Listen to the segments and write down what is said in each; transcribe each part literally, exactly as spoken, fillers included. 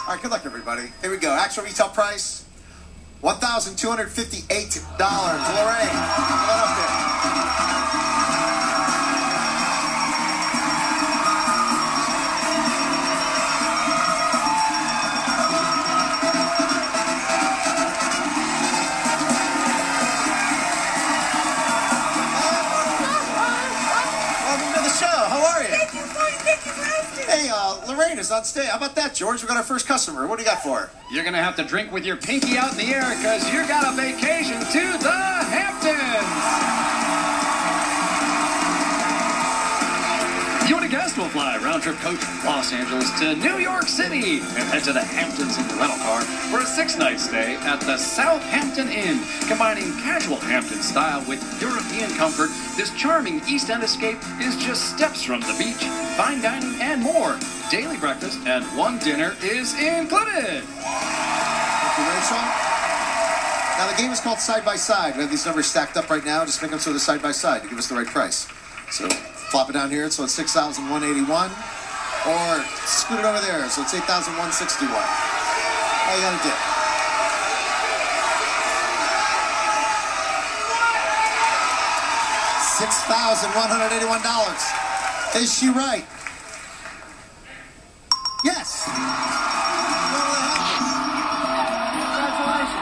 All right, good luck, everybody. Here we go. Actual retail price, one thousand two hundred fifty-eight dollars. Lorraine, come on up there. Hey, uh, Lorraine is on stage. How about that, George? We got our first customer. What do you got for her? You're going to have to drink with your pinky out in the air because you got a vacation to the Hamptons. You and a guest will fly round-trip coach from Los Angeles to New York City and head to the Hamptons in your rental car for a six-night stay at the Southampton Inn. Combining casual Hampton style with European comfort, this charming East End escape is just steps from the beach, fine dining, and more. Daily breakfast and one dinner is included. Thank you, Rachel. Now, the game is called Side by Side. We have these numbers stacked up right now. Just make them so they're side by side to give us the right price. So flop it down here, so it's six thousand one hundred eighty-one dollars. Or scoot it over there, so it's eight thousand one hundred sixty-one dollars. All you gotta do. six thousand one hundred eighty-one dollars. Is she right? Yes. Congratulations.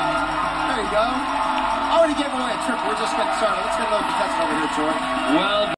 There you go. I already gave away a trip. We're just getting started. Let's get another contestant over here, George. Well.